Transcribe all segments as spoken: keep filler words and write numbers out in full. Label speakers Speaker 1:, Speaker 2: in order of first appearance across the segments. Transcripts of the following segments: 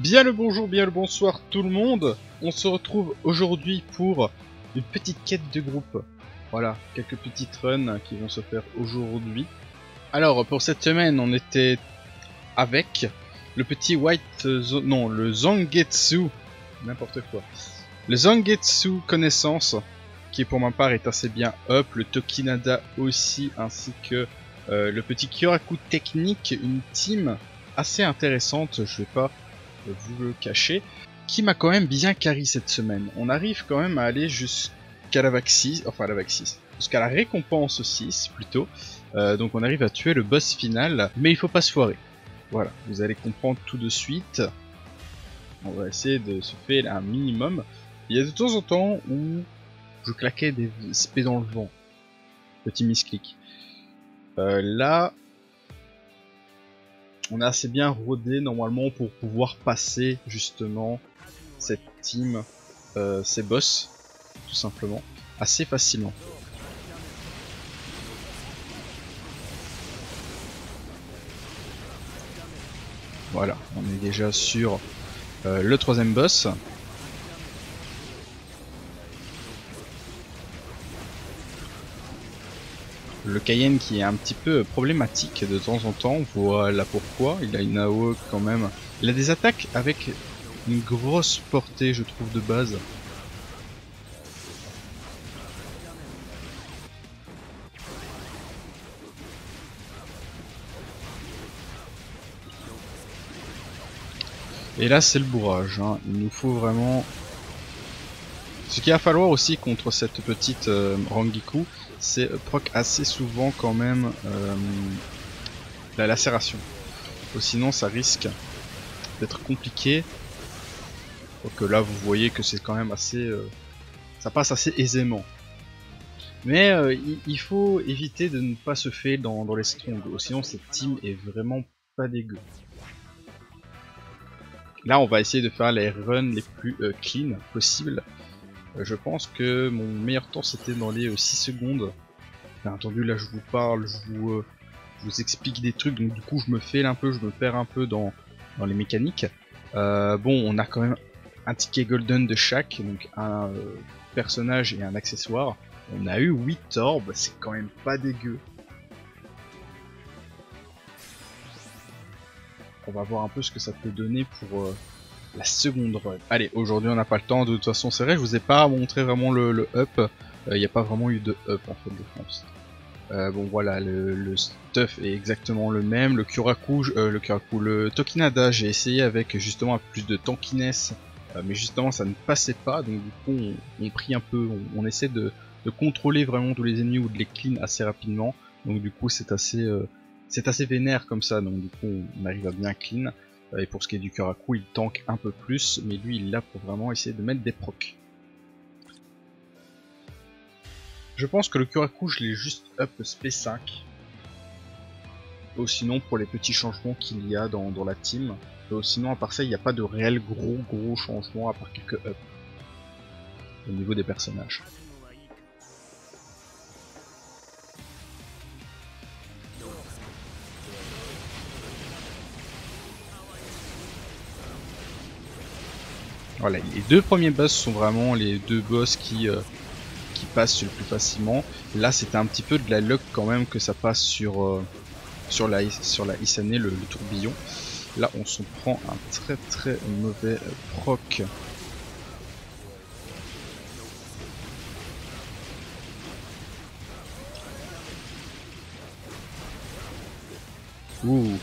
Speaker 1: Bien le bonjour, bien le bonsoir tout le monde. On se retrouve aujourd'hui pour une petite quête de groupe. Voilà, quelques petites runs qui vont se faire aujourd'hui. Alors pour cette semaine, on était avec le petit White... Zo non, le Zangetsu. N'importe quoi. Le Zangetsu Connaissance, qui pour ma part est assez bien up. Le Tokinada aussi, ainsi que euh, le petit Kyoraku Technique, une team assez intéressante, je vais pas vous le cacher, qui m'a quand même bien carry cette semaine. On arrive quand même à aller jusqu'à la vague six, enfin la vague six, jusqu'à la récompense six plutôt, euh, donc on arrive à tuer le boss final, mais il faut pas se foirer. Voilà, vous allez comprendre tout de suite. On va essayer de se faire un minimum. Il y a de temps en temps où je claquais des spé dans le vent. Petit misclick. Euh, là, on est assez bien rodé normalement pour pouvoir passer justement cette team, euh, ces boss, tout simplement, assez facilement. Voilà, on est déjà sur euh, le troisième boss. Le Cayenne qui est un petit peu problématique de temps en temps, voilà pourquoi. Il a une A O E quand même. Il a des attaques avec une grosse portée, je trouve, de base. Et là c'est le bourrage, hein. Il nous faut vraiment... Ce qu'il va falloir aussi contre cette petite euh, Rangiku, c'est proc assez souvent quand même euh, la lacération. Sinon ça risque d'être compliqué. Donc là vous voyez que c'est quand même assez... Euh, ça passe assez aisément. Mais euh, il, il faut éviter de ne pas se faire dans, dans les strongs, sinon cette team est vraiment pas dégueu. Là on va essayer de faire les runs les plus euh, clean possibles. Euh, je pense que mon meilleur temps c'était dans les euh, six secondes. Bien entendu là je vous parle, je vous, euh, je vous explique des trucs, donc du coup je me fais un peu, je me perds un peu dans, dans les mécaniques. Euh, bon, on a quand même un ticket golden de chaque, donc un euh, personnage et un accessoire. On a eu huit orbes, c'est quand même pas dégueu. On va voir un peu ce que ça peut donner pour euh, la seconde run. Allez, aujourd'hui on n'a pas le temps, de toute façon c'est vrai, je vous ai pas montré vraiment le, le up. Il euh, n'y a pas vraiment eu de up en fait de France. Euh, bon voilà, le, le stuff est exactement le même. Le Kyoraku, euh, le Kyoraku, le Tokinada, j'ai essayé avec justement plus de tankiness, euh, mais justement ça ne passait pas. Donc du coup on, on prie un peu, on, on essaie de, de contrôler vraiment tous les ennemis ou de les clean assez rapidement. Donc du coup c'est assez, euh, c'est assez vénère comme ça. Donc du coup on arrive à bien clean. Euh, et pour ce qui est du Kyoraku, il tank un peu plus, mais lui il est là pour vraiment essayer de mettre des procs. Je pense que le Kyoraku, je l'ai juste up spé cinq. Ou sinon, pour les petits changements qu'il y a dans, dans la team. Ou sinon, à part ça, il n'y a pas de réel gros gros changements à part quelques up. Au niveau des personnages. Voilà, les deux premiers boss sont vraiment les deux boss qui... Euh, qui passe le plus facilement. Là c'était un petit peu de la luck quand même que ça passe sur euh, sur la sur la Isane, le, le tourbillon. Là on s'en prend un très très mauvais euh, proc. Ouh.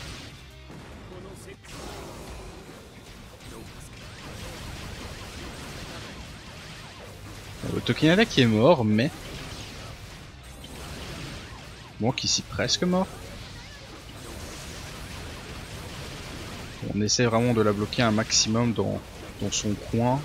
Speaker 1: Le Tokinada qui est mort, mais... Bon, qui ici presque mort. On essaie vraiment de la bloquer un maximum dans, dans son coin.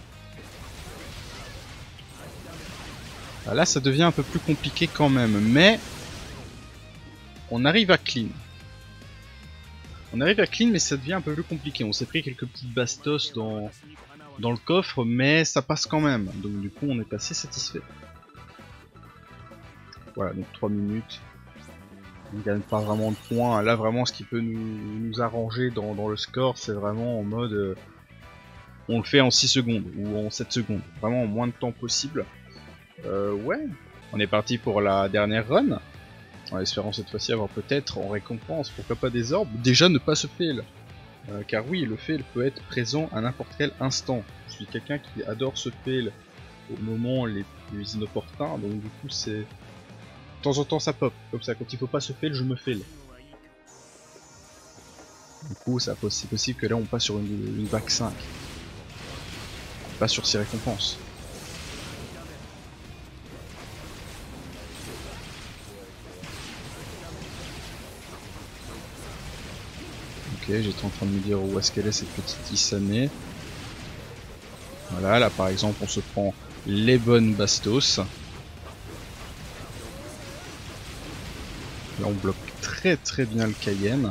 Speaker 1: Là, ça devient un peu plus compliqué quand même, mais... On arrive à clean. On arrive à clean, mais ça devient un peu plus compliqué. On s'est pris quelques petites bastos dans... dans le coffre, mais ça passe quand même. Donc du coup on est assez satisfait. Voilà, donc trois minutes. On gagne pas vraiment de points. Là vraiment ce qui peut nous, nous arranger dans, dans le score, c'est vraiment en mode euh, on le fait en six secondes ou en sept secondes, vraiment en moins de temps possible. Euh, ouais, on est parti pour la dernière run, en espérant cette fois-ci avoir peut-être en récompense, pourquoi pas des orbes, déjà ne pas se fail. Euh, car oui, le fail peut être présent à n'importe quel instant. Je suis quelqu'un qui adore se fail au moment les plus inopportuns, donc du coup c'est... De temps en temps ça pop, comme ça, quand il faut pas se fail, je me fail. Du coup c'est possible que là on passe sur une, une vague cinq. Pas sur ses récompenses. Ok, j'étais en train de me dire où est-ce qu'elle est cette petite Isane. Voilà, là par exemple on se prend les bonnes bastos. Là on bloque très très bien le Cayenne.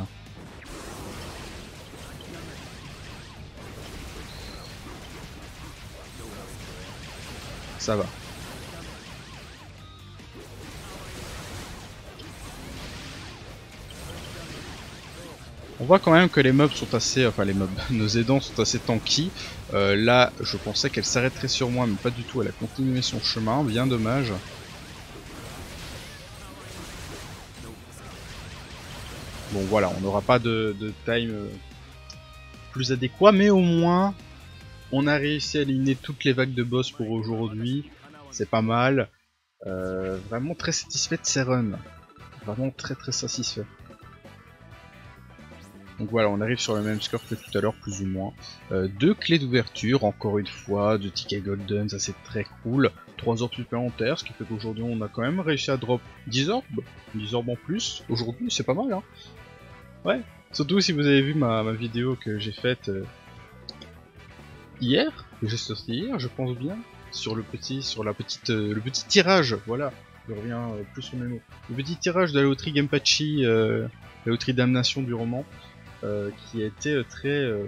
Speaker 1: Ça va. On voit quand même que les mobs sont assez, enfin les mobs, nos aidants sont assez tanky. Euh, là, je pensais qu'elle s'arrêterait sur moi, mais pas du tout. Elle a continué son chemin, bien dommage. Bon voilà, on n'aura pas de, de time plus adéquat, mais au moins on a réussi à éliminer toutes les vagues de boss pour aujourd'hui. C'est pas mal. Euh, vraiment très satisfait de ces runs. Vraiment très très satisfait. Donc voilà, on arrive sur le même score que tout à l'heure, plus ou moins. Euh, deux clés d'ouverture, encore une fois, deux tickets golden, ça c'est très cool. trois orbes supplémentaires, ce qui fait qu'aujourd'hui on a quand même réussi à drop dix orbes. dix orbes en plus, aujourd'hui c'est pas mal hein. Ouais, surtout si vous avez vu ma, ma vidéo que j'ai faite euh, hier, que j'ai sorti hier, je pense bien, sur le petit, sur la petite, euh, le petit tirage, voilà. Je reviens euh, plus sur mes mots. Le petit tirage de la loterie Genpachi, euh, la loterie damnation du roman. Euh, qui a été euh, très euh,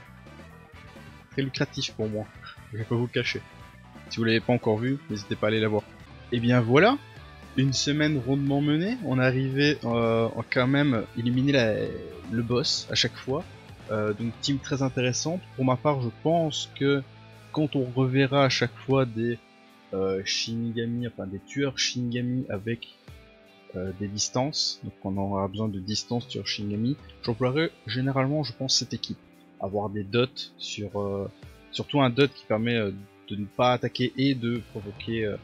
Speaker 1: très lucratif pour moi, je vais pas vous le cacher. Si vous l'avez pas encore vu, n'hésitez pas à aller la voir. Et bien voilà, une semaine rondement menée, on est arrivé euh, à quand même éliminer la, le boss à chaque fois, euh, donc team très intéressante. Pour ma part, je pense que quand on reverra à chaque fois des euh, Shinigami, enfin des tueurs Shinigami avec Euh, des distances, donc on aura besoin de distance sur Shinigami. J'emploierai généralement, je pense, cette équipe. Avoir des dots sur, euh, surtout un dot qui permet euh, de ne pas attaquer et de provoquer euh,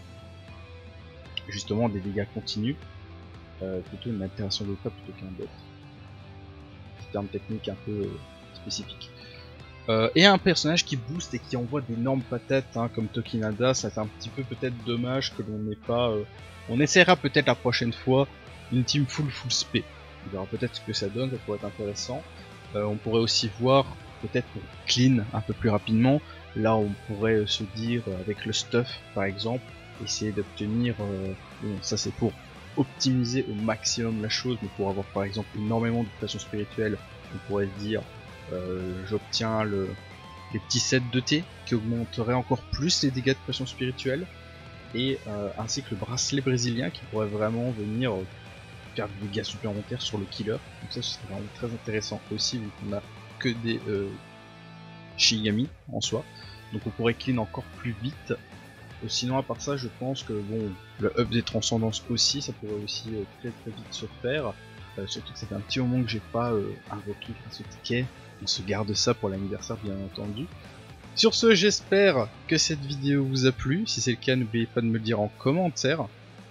Speaker 1: justement des dégâts continus. Euh, plutôt une altération de l'état plutôt qu'un dot. C'est un terme technique un peu euh, spécifique. Euh, et un personnage qui booste et qui envoie d'énormes patates, hein, comme Tokinada. Ça c'est un petit peu peut-être dommage que l'on n'ait pas... Euh, On essaiera peut-être la prochaine fois une team full full spé. On verra peut-être ce que ça donne, ça pourrait être intéressant. Euh, on pourrait aussi voir, peut-être pour clean un peu plus rapidement, là on pourrait se dire avec le stuff par exemple, essayer d'obtenir, euh, bon, ça c'est pour optimiser au maximum la chose, mais pour avoir par exemple énormément de pression spirituelle, on pourrait se dire euh, j'obtiens le, les petits sets de thé qui augmenteraient encore plus les dégâts de pression spirituelle. Et euh, ainsi que le bracelet brésilien qui pourrait vraiment venir euh, faire des dégâts supplémentaires sur le killer. Donc ça ce serait vraiment très intéressant aussi vu qu'on a que des euh, Shinigami en soi. Donc on pourrait clean encore plus vite. Euh, sinon à part ça je pense que bon, le up des transcendances aussi ça pourrait aussi euh, très très vite se faire. Euh, surtout que ça fait un petit moment que j'ai pas euh, invoqué grâce au ticket. On se garde ça pour l'anniversaire bien entendu. Sur ce, j'espère que cette vidéo vous a plu. Si c'est le cas, n'oubliez pas de me le dire en commentaire.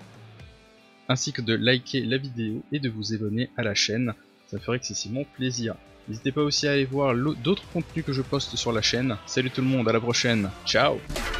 Speaker 1: Ainsi que de liker la vidéo et de vous abonner à la chaîne. Ça me ferait excessivement plaisir. N'hésitez pas aussi à aller voir d'autres contenus que je poste sur la chaîne. Salut tout le monde, à la prochaine. Ciao!